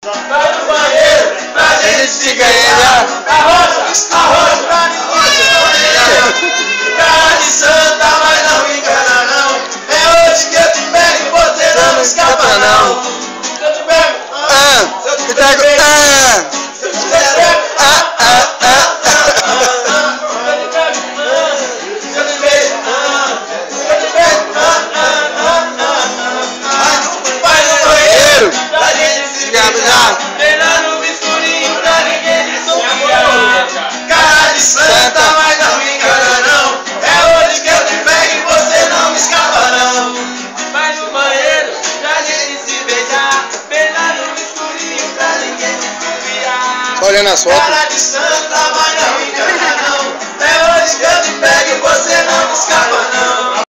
Vai no banheiro pra gente se ganhar. Arrocha pra ninguém se ganhar. Cara de santa, mas não me engana não. É hoje que eu te pego e você não me escapa não. Se eu te pego, se eu te pego, se eu te pego, pra gente se beijar, beijar no escurinho pra ninguém desconfiar. Cara de santa, mas não me engana não. É hoje que eu te pego e você não me escapa não. Vai no banheiro pra gente se beijar, beijar no escurinho pra ninguém desconfiar. Olhando as fotos. Cara de santa, mas não me engana não. É hoje que eu te pego e você não me escapa não.